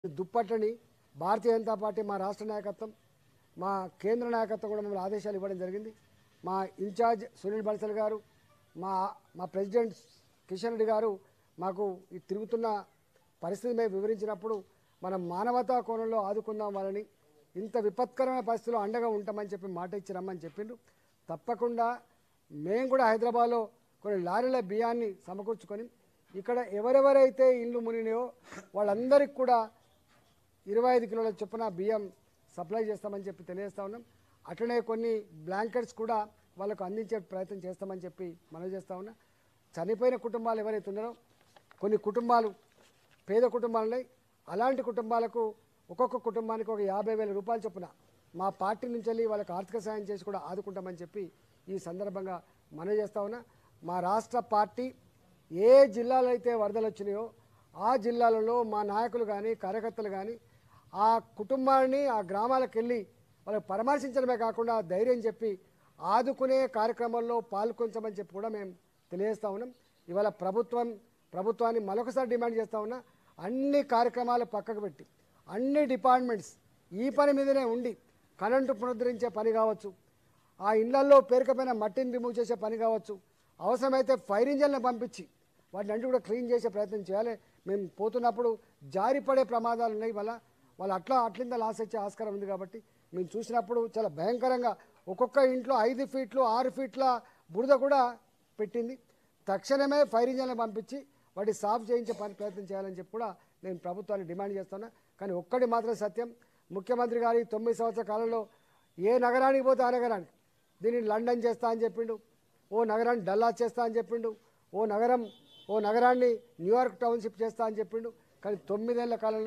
దుప్పట్టని Bharatiya Janata party మా రాష్ట్ర నాయకత్వం మా కేంద్ర నాయకత్వం కూడా మమ్మల్ని ఆదేశాలు ఇవ్వడం జరిగింది. మా ఇన్ఛార్జ్ సునీల్ బన్సల్ గారు మా ప్రెసిడెంట్ కిషన్ రెడ్డి గారు మాకు ఈ తిరుగుతున్న పరిస్థితి మేము వివరించినప్పుడు మనం మానవతా కోణంలో ఆదుకుందాం వాళ్ళని, ఇంత విపత్కరమైన పరిస్థితుల్లో అండగా ఉంటామని చెప్పి మాట ఇచ్చి రమ్మని చెప్పిండ్రు. తప్పకుండా మేము కూడా హైదరాబాద్లో కొన్ని లారీల బియ్యాన్ని సమకూర్చుకొని ఇక్కడ ఎవరెవరైతే ఇల్లు మునినాయో వాళ్ళందరికీ కూడా 25 కిలోల చొప్పున బియ్యం సప్లై చేస్తామని చెప్పి తెలియజేస్తా ఉన్నాం. అట్లనే కొన్ని బ్లాంకెట్స్ కూడా వాళ్ళకు అందించే ప్రయత్నం చేస్తామని చెప్పి మనవి చేస్తా ఉన్నా. చనిపోయిన కుటుంబాలు ఎవరైతే ఉన్నారో కొన్ని కుటుంబాలు పేద కుటుంబాలున్నాయి. అలాంటి కుటుంబాలకు ఒక్కొక్క కుటుంబానికి ఒక 50,000 రూపాయలు చొప్పున మా పార్టీ నుంచి వెళ్ళి వాళ్ళకి ఆర్థిక సాయం చేసి కూడా ఆదుకుంటామని చెప్పి ఈ సందర్భంగా మనవి చేస్తా ఉన్నా. మా రాష్ట్ర పార్టీ ఏ జిల్లాలో అయితే వరదలు వచ్చినాయో ఆ జిల్లాలలో మా నాయకులు కానీ కార్యకర్తలు కానీ ఆ కుటుంబాన్ని ఆ గ్రామాలకు వెళ్ళి వాళ్ళకి పరామర్శించడమే కాకుండా ధైర్యం చెప్పి ఆదుకునే కార్యక్రమంలో పాల్గొంచమని చెప్పి కూడా మేము తెలియజేస్తా ఉన్నాం. ఇవాళ ప్రభుత్వాన్ని మరొకసారి డిమాండ్ చేస్తూ ఉన్నా, అన్ని కార్యక్రమాలు పక్కకు పెట్టి అన్ని డిపార్ట్మెంట్స్ ఈ పని మీదనే ఉండి కరెంటు పునరుద్ధరించే పని కావచ్చు, ఆ ఇళ్లల్లో పేరుకపోయిన మట్టిని రిమూవ్ చేసే పని కావచ్చు, అవసరమైతే ఫైర్ ఇంజన్లను పంపించి వాటిని అన్ని కూడా క్లీన్ చేసే ప్రయత్నం చేయాలి. మేము పోతున్నప్పుడు జారిపడే ప్రమాదాలు ఉన్నాయి. వాళ్ళు అట్లింద లాస్ వచ్చే ఆస్కారం ఉంది. కాబట్టి మేము చూసినప్పుడు చాలా భయంకరంగా ఒక్కొక్క ఇంట్లో 5 ఫీట్లు 6 ఫీట్ల బురద కూడా పెట్టింది. తక్షణమే ఫైర్ ఇంజన్లను పంపించి వాటి సాఫ్ చేయించే ప్రయత్నం చేయాలని చెప్పి కూడా నేను ప్రభుత్వాన్ని డిమాండ్ చేస్తున్నా. కానీ ఒక్కటి మాత్రం సత్యం, ముఖ్యమంత్రి గారి 9 సంవత్సరాల కాలంలో ఏ నగరానికి పోతే ఆ నగరానికి దీన్ని లండన్ చేస్తా అని చెప్పిండు, ఓ నగరాన్ని డల్లాస్ చేస్తా అని చెప్పిండు, ఓ నగరాన్ని న్యూయార్క్ టౌన్షిప్ చేస్తా అని చెప్పిండు. కానీ 9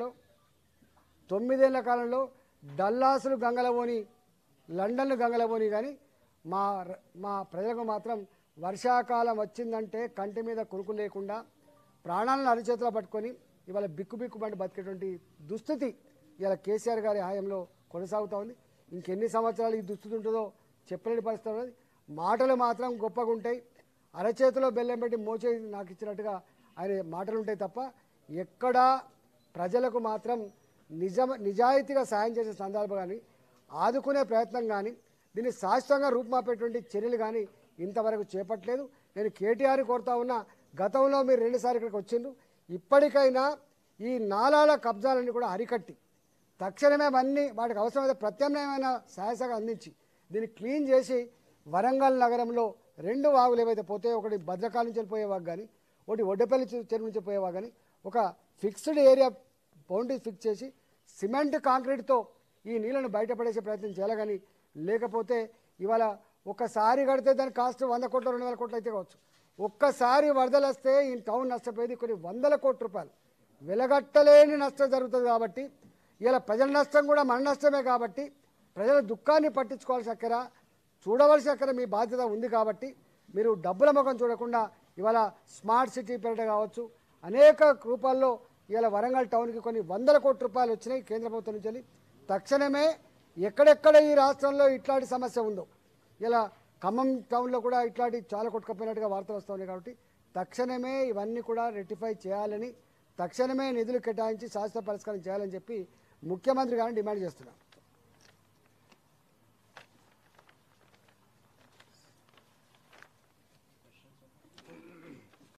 ఏళ్ల కాలంలో డల్లాసులు గంగలబోని లండన్లు గంగలబోని కానీ మా ప్రజలకు మాత్రం వర్షాకాలం వచ్చిందంటే కంటి మీద కురుకు లేకుండా ప్రాణాలను అరిచేతిలో పట్టుకొని ఇవాళ బిక్కుబిక్కుమంటూ బతికేటువంటి దుస్థితి ఇవాళ కేసీఆర్ గారి హాయంలో కొనసాగుతూ ఉంది. ఇంకెన్ని సంవత్సరాలు ఈ దుస్థితి ఉంటుందో చెప్పలేని పరిస్థితి ఉన్నది. మాటలు మాత్రం గొప్పగా ఉంటాయి, అరచేతిలో బెల్లం పెట్టి మోచే నాకు ఇచ్చినట్టుగా ఆయన మాటలు ఉంటాయి తప్ప ఎక్కడా ప్రజలకు మాత్రం నిజాయితీగా సాయం చేసే సందర్భం కానీ ఆదుకునే ప్రయత్నం కానీ దీన్ని శాశ్వతంగా రూపుమాపేటువంటి చర్యలు కానీ ఇంతవరకు చేపట్టలేదు. నేను కేటీఆర్ కోరుతా ఉన్నా, గతంలో మీరు 2 సార్లు ఇక్కడికి వచ్చిండ్రు, ఇప్పటికైనా ఈ నాలాల కబ్జాలన్నీ కూడా అరికట్టి తక్షణమే వాటికి అవసరమైతే ప్రత్యామ్నాయమైన సహాయసగా అందించి దీన్ని క్లీన్ చేసి వరంగల్ నగరంలో 2 వాగులు ఏవైతే పోతాయో, ఒకటి భద్రకాళి నుంచి పోయే వాగు కానీ ఒకటి ఒడ్డపల్లి చెరువు నుంచి పోయే వాగు కానీ ఒక ఫిక్స్డ్ ఏరియా బౌండరీ ఫిక్స్ చేసి సిమెంట్ కాంక్రీట్తో ఈ నీళ్లను బయటపడేసే ప్రయత్నం చేయాలి. కానీ లేకపోతే ఇవాళ ఒక్కసారి కడితే దాని కాస్ట్ 100 కోట్లు 200 కోట్లు అయితే కావచ్చు, ఒక్కసారి వరదలు వస్తే ఈ టౌన్ నష్టపోయేది కొన్ని 100 కోట్ల రూపాయలు, వెలగట్టలేని నష్టం జరుగుతుంది. కాబట్టి ఇలా ప్రజల నష్టం కూడా మన నష్టమే. కాబట్టి ప్రజల దుఃఖాన్ని పట్టించుకోవాల్సిన చూడవలసిన మీ బాధ్యత ఉంది. కాబట్టి మీరు డబ్బుల ముఖం చూడకుండా ఇవాళ స్మార్ట్ సిటీ పేరిట కావచ్చు అనేక రూపాల్లో ఇవాళ వరంగల్ టౌన్కి కొన్ని 100 కోట్ల రూపాయలు వచ్చినాయి కేంద్ర ప్రభుత్వం నుంచి. తక్షణమే ఎక్కడెక్కడ ఈ రాష్ట్రంలో ఇట్లాంటి సమస్య ఉందో, ఇలా ఖమ్మం టౌన్లో కూడా ఇట్లాంటి చాలా కొట్టుకపోయినట్టుగా వార్తలు వస్తున్నాయి. కాబట్టి తక్షణమే ఇవన్నీ కూడా రెక్టిఫై చేయాలని, తక్షణమే నిధులు కేటాయించి శాశ్వత పరిష్కారం చేయాలని చెప్పి ముఖ్యమంత్రి గారిని డిమాండ్ చేస్తున్నాం.